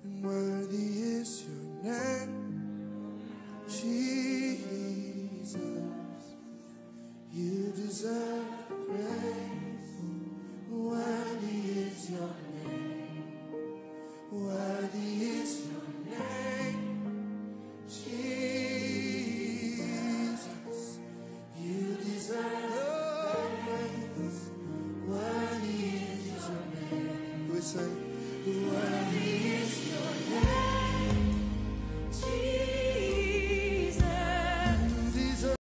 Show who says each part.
Speaker 1: and worthy is your name, Jesus. You deserve